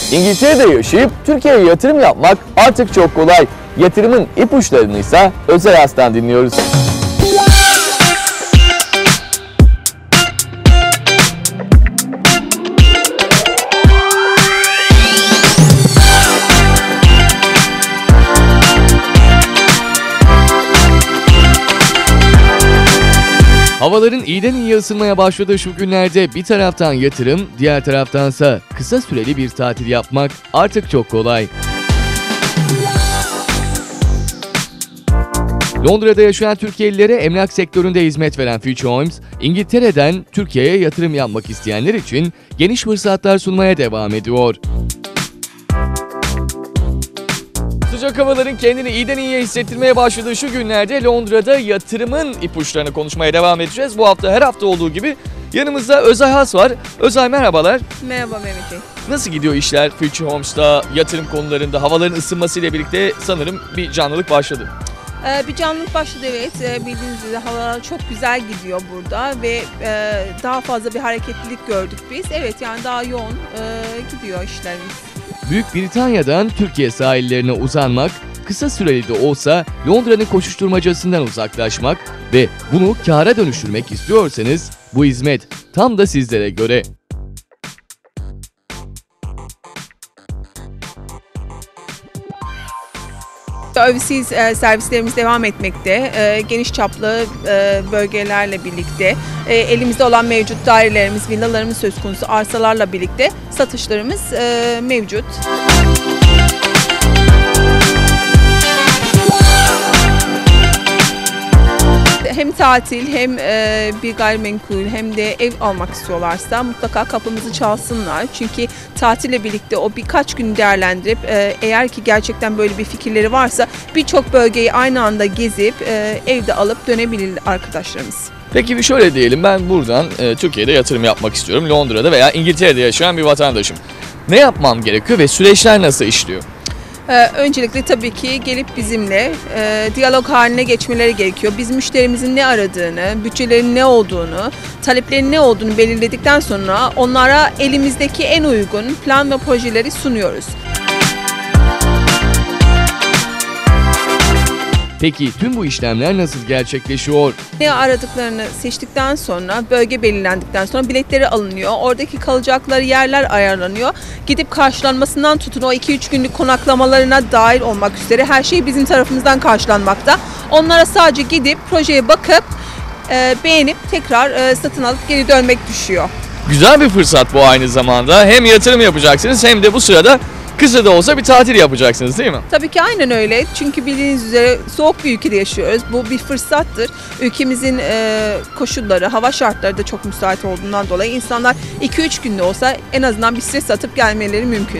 İngiltere'de yaşayıp Türkiye'ye yatırım yapmak artık çok kolay. Yatırımın ipuçlarını ise Özay Has'tan dinliyoruz. Havaların iyiden iyiye ısınmaya başladığı şu günlerde bir taraftan yatırım, diğer taraftansa kısa süreli bir tatil yapmak artık çok kolay. Londra'da yaşayan Türkiye'lilere emlak sektöründe hizmet veren Future Homes, İngiltere'den Türkiye'ye yatırım yapmak isteyenler için geniş fırsatlar sunmaya devam ediyor. Sıcak havaların kendini iyiden iyiye hissettirmeye başladığı şu günlerde Londra'da yatırımın ipuçlarını konuşmaya devam edeceğiz. Bu hafta her hafta olduğu gibi yanımızda Özay Has var. Özay merhabalar. Merhaba Mehmet Bey. Nasıl gidiyor işler Future Homes'ta, yatırım konularında? Havaların ısınmasıyla birlikte sanırım bir canlılık başladı. Bir canlılık başladı, evet. Bildiğiniz üzere havalar çok güzel gidiyor burada ve daha fazla bir hareketlilik gördük biz. Evet, yani daha yoğun gidiyor işlerimiz. Büyük Britanya'dan Türkiye sahillerine uzanmak, kısa süreli de olsa Londra'nın koşuşturmacasından uzaklaşmak ve bunu kâra dönüştürmek istiyorsanız bu hizmet tam da sizlere göre. Overseas servislerimiz devam etmekte. Geniş çaplı bölgelerle birlikte elimizde olan mevcut dairelerimiz, villalarımız söz konusu, arsalarla birlikte satışlarımız mevcut. Hem tatil hem bir gayrimenkul hem de ev almak istiyorlarsa mutlaka kapımızı çalsınlar. Çünkü tatille birlikte o birkaç gün değerlendirip eğer ki gerçekten böyle bir fikirleri varsa birçok bölgeyi aynı anda gezip evde alıp dönebilir arkadaşlarımız. Peki bir şöyle diyelim, ben buradan Türkiye'de yatırım yapmak istiyorum. Londra'da veya İngiltere'de yaşayan bir vatandaşım. Ne yapmam gerekiyor ve süreçler nasıl işliyor? Öncelikle tabii ki gelip bizimle diyalog haline geçmeleri gerekiyor. Biz müşterimizin ne aradığını, bütçelerin ne olduğunu, taleplerin ne olduğunu belirledikten sonra onlara elimizdeki en uygun plan ve projeleri sunuyoruz. Peki tüm bu işlemler nasıl gerçekleşiyor? Ne aradıklarını seçtikten sonra, bölge belirlendikten sonra biletleri alınıyor. Oradaki kalacakları yerler ayarlanıyor. Gidip karşılanmasından tutun o 2-3 günlük konaklamalarına dahil olmak üzere her şey bizim tarafımızdan karşılanmakta. Onlara sadece gidip projeye bakıp beğenip tekrar satın alıp geri dönmek düşüyor. Güzel bir fırsat bu aynı zamanda. Hem yatırım yapacaksınız hem de bu sırada kısa da olsa bir tatil yapacaksınız, değil mi? Tabii ki aynen öyle. Çünkü bildiğiniz üzere soğuk bir ülkede yaşıyoruz. Bu bir fırsattır. Ülkemizin koşulları, hava şartları da çok müsait olduğundan dolayı insanlar 2-3 günde olsa en azından bir stres atıp gelmeleri mümkün.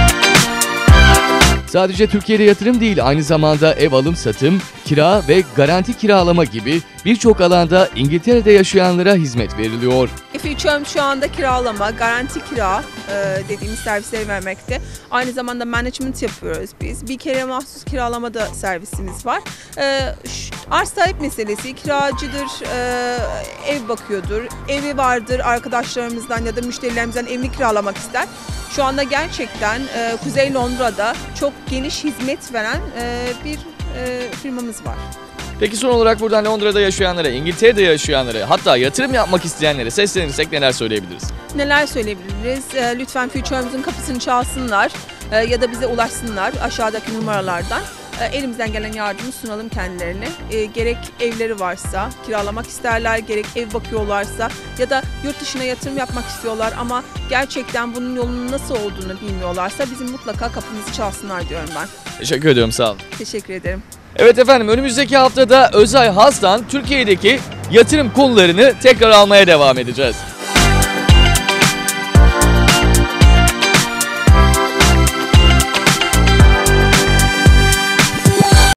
Sadece Türkiye'de yatırım değil, aynı zamanda ev alım satım, kira ve garanti kiralama gibi birçok alanda İngiltere'de yaşayanlara hizmet veriliyor. Future Homes şu anda kiralama, garanti kira dediğimiz servisleri vermekte. Aynı zamanda management yapıyoruz biz. Bir kere mahsus kiralama da servisimiz var. Arz sahip meselesi, kiracıdır, ev bakıyordur, evi vardır arkadaşlarımızdan ya da müşterilerimizden evini kiralamak ister. Şu anda gerçekten Kuzey Londra'da çok geniş hizmet veren bir firmamız var. Peki son olarak buradan Londra'da yaşayanlara, İngiltere'de yaşayanlara, hatta yatırım yapmak isteyenlere seslenirsek neler söyleyebiliriz? Neler söyleyebiliriz? Lütfen Future Homes'un kapısını çalsınlar ya da bize ulaşsınlar aşağıdaki numaralardan. Elimizden gelen yardımı sunalım kendilerine. Gerek evleri varsa, kiralamak isterler, gerek ev bakıyorlarsa ya da yurt dışına yatırım yapmak istiyorlar ama gerçekten bunun yolunun nasıl olduğunu bilmiyorlarsa bizim mutlaka kapımızı çalsınlar diyorum ben. Teşekkür ediyorum, sağ olun. Teşekkür ederim. Evet efendim, önümüzdeki haftada Özay Has'tan Türkiye'deki yatırım konularını tekrar almaya devam edeceğiz.